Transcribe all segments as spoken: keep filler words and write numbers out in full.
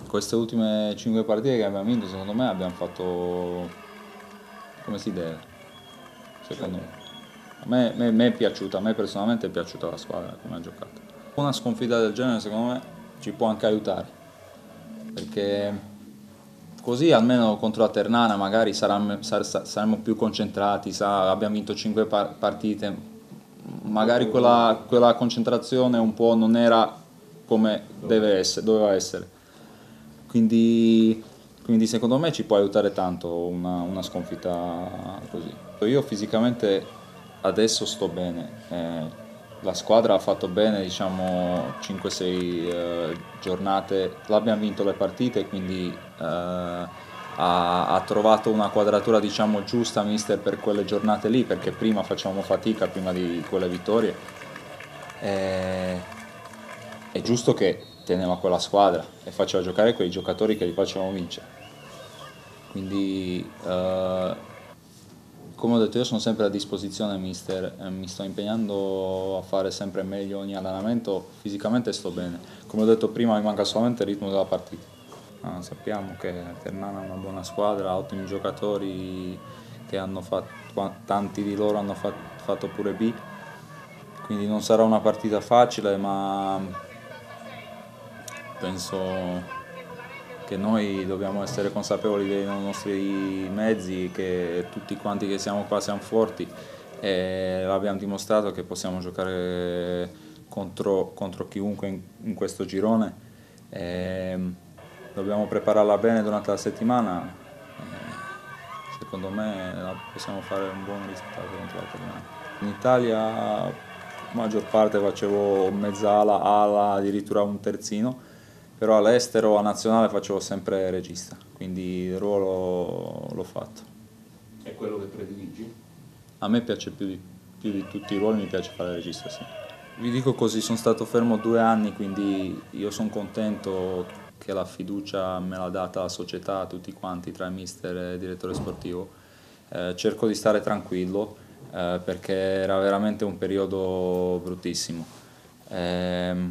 Queste ultime cinque partite che abbiamo vinto, secondo me abbiamo fatto come si deve, secondo me. A me, me- me è piaciuta, a me personalmente è piaciuta la squadra come ha giocato. Una sconfitta del genere secondo me ci può anche aiutare, perché così almeno contro la Ternana magari saram- sar- sa- saremo più concentrati, sa- abbiamo vinto cinque partite, magari quella, quella concentrazione un po' non era come deve essere, doveva essere. Quindi, quindi secondo me ci può aiutare tanto una, una sconfitta così. Io fisicamente adesso sto bene, eh, la squadra ha fatto bene, diciamo cinque sei eh, giornate, l'abbiamo vinto le partite, quindi eh, ha, ha trovato una quadratura diciamo giusta mister per quelle giornate lì, perché prima facevamo fatica prima di quelle vittorie. Eh, è giusto che teneva quella squadra e faceva giocare quei giocatori che gli facevano vincere. Quindi, eh, come ho detto, io sono sempre a disposizione, mister, e mi sto impegnando a fare sempre meglio ogni allenamento, fisicamente sto bene. Come ho detto prima, mi manca solamente il ritmo della partita. Ah, sappiamo che Ternana è una buona squadra, ha ottimi giocatori che hanno fatto, tanti di loro hanno fat- fatto pure B, quindi non sarà una partita facile, ma penso che noi dobbiamo essere consapevoli dei nostri mezzi, che tutti quanti che siamo qua siamo forti e abbiamo dimostrato che possiamo giocare contro, contro chiunque in, in questo girone. E dobbiamo prepararla bene durante la settimana. E secondo me possiamo fare un buon risultato contro la Ternana. In Italia la maggior parte facevo mezzala, ala, addirittura un terzino, però all'estero, a nazionale facevo sempre regista, quindi il ruolo l'ho fatto. È quello che prediligi? A me piace più di, più di tutti i ruoli, mi piace fare il regista, sì. Vi dico così, sono stato fermo due anni, quindi io sono contento che la fiducia me l'ha data la società, tutti quanti, tra il mister e il direttore sportivo. Eh, cerco di stare tranquillo, eh, perché era veramente un periodo bruttissimo. Ehm,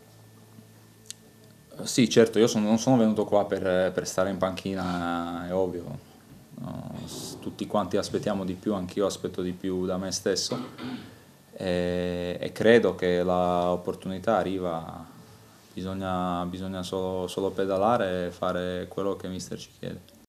sì, certo, io sono- non sono venuto qua per, per stare in panchina, è ovvio. No, s- tutti quanti aspettiamo di più, anch'io aspetto di più da me stesso e, e credo che l'opportunità arriva, bisogna, bisogna solo, solo pedalare e fare quello che mister ci chiede.